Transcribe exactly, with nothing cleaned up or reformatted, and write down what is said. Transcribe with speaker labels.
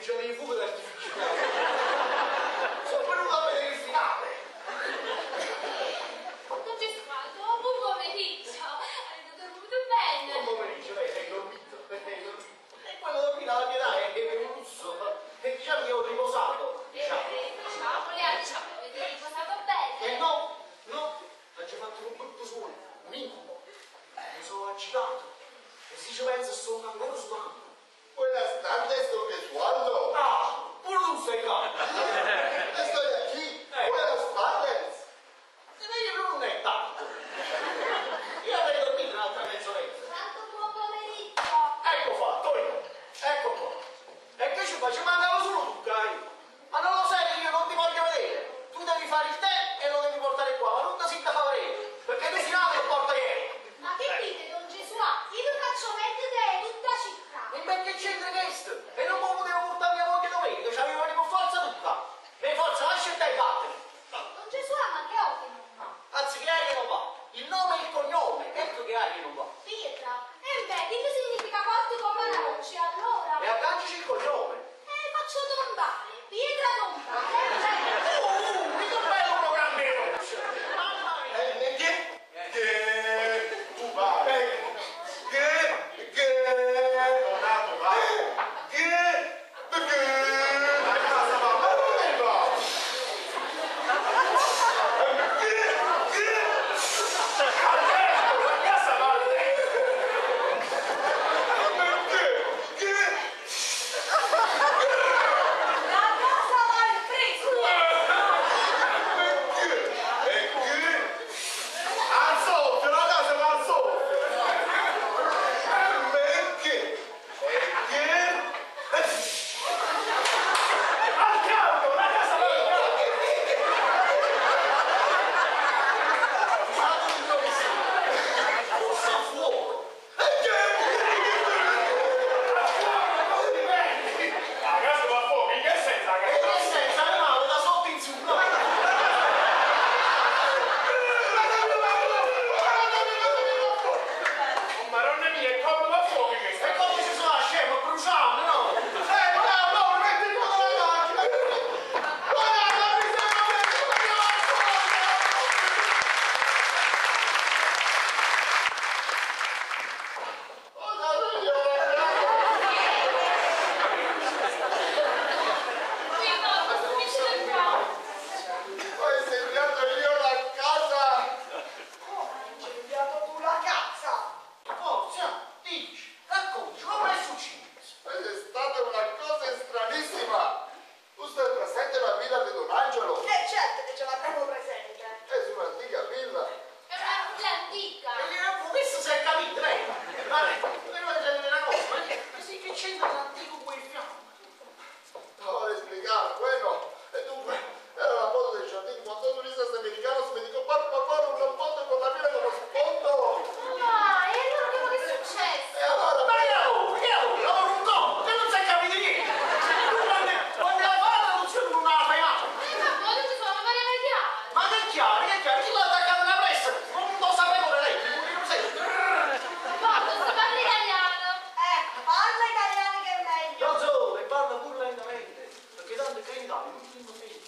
Speaker 1: pomeriggio dei fuochi d'artificiale. Sono venuto a vedere il finale.
Speaker 2: Don Gesualdo, buon pomeriggio. Avete dormito bene?
Speaker 1: Buon pomeriggio, eh, hai dormito, hai dormito. E quello dormire alla pietà è un lusso. E diciamo che ho riposato. Diciamo.
Speaker 2: Eh, diciamo, Lea, diciamo, avete riposato bene?
Speaker 1: Eh no, no, ha già fatto un brutto suono, un incubo. Mi sono agitato. E se ci penso sono ancora sudando.
Speaker 3: Buenas tardes, don Gesualdo.
Speaker 1: Ah, pure tu sei calmo.
Speaker 3: Estoy aquí.
Speaker 1: Eh.
Speaker 3: Buenas tardes.
Speaker 1: E lei non è tanto. Io avrei dormito un'altra mezz'oretta.
Speaker 2: Tanto buon pomeriggio.
Speaker 1: Ecco fatto, io. Ecco qua. E che ci fa? Ci mandavo solo tu, cari. Ma non lo sai che io non ti voglio vedere. Tu devi fare il tè e lo devi portare qua, ma non da sinta favorevole. Perché tu finale lo porta ieri.
Speaker 2: Ma che dite, Don Gesualdo? Io vi faccio mettere tutta città.
Speaker 1: E beh, che c'entra questo? E non mi potevo portare mia moglie domenica, c'avevo con forza tutta. E forza, lascia te e vattene.
Speaker 2: Don Gesualdo, ma che ordine?
Speaker 1: Anzi, che hai che non va. Il nome e il cognome, ecco che hai che non va.
Speaker 2: Pietra. E beh, che significa forte come la roccia, allora?
Speaker 1: E aggancici il cognome.
Speaker 2: Eh, faccio tombare. Pietra tombare.
Speaker 1: Uh, uh, mica un bello programma di roccia. Mamma mia.
Speaker 3: Eh, che? Che? Tu vai. Che? Che? Donato, va. Che? Perché? La casa va, ma dove va? Che? Che?
Speaker 1: Alberto, la casa va al letto.
Speaker 3: Perché? Che?
Speaker 2: La casa va al fresco.
Speaker 3: Perché? E che? Al soffio, la casa va al soffio. Perché? E che?
Speaker 1: Al caldo, la casa va al caldo. Fate un domicilio. Forse a fuoco.
Speaker 3: La casa va a fuoco, in che senso la
Speaker 1: E
Speaker 3: casa?
Speaker 1: che senso? Animale da sotto in su. No.
Speaker 3: Oh, Madonna mia, e come va a fuoco in questa?
Speaker 1: E come ci sono a scemo? Bruciando, no?
Speaker 3: Eh, no, no, metti il cuore nella macchina! Guarda, mi
Speaker 2: Qui no, finisce qua.
Speaker 3: ho incendiato io la casa!
Speaker 2: Come hai incendiato tu la casa?
Speaker 1: Forza, dici, racconti, come è successo?
Speaker 3: È stata una cosa stranissima! Tu stai presente la villa di Don Angelo?
Speaker 2: Eh certo che ce l'abbiamo presente.
Speaker 3: È su un'antica villa.
Speaker 2: È una l'antica.
Speaker 1: E che questo si è capito, lei? Ma devo dire una cosa, ma che sì, che c'entra l'antico quel fianco?
Speaker 3: Stavo a spiegare, bueno, e dunque, era la foto del giardino, quando un turista americano mi dico, papà, papà, una foto con la villa come sfondo!
Speaker 2: Ma e allora che che è successo?
Speaker 3: E allora,
Speaker 1: Ma io, io, lavoro un conto, che non si è capito niente. Tu quando, quando la fai la traduzione non la fai mai.
Speaker 2: Eh ma poi non ci sono ma ne chiaro.
Speaker 1: Ma che è chiaro, che è chiaro, chi l'ha attaccato una pressa? Non lo sapevo lei, non sei.
Speaker 2: Guarda, si parla italiano. Eh, parla italiano che è meglio.
Speaker 1: Io so, e parla pure lentamente, perché tanto che in Italia non ti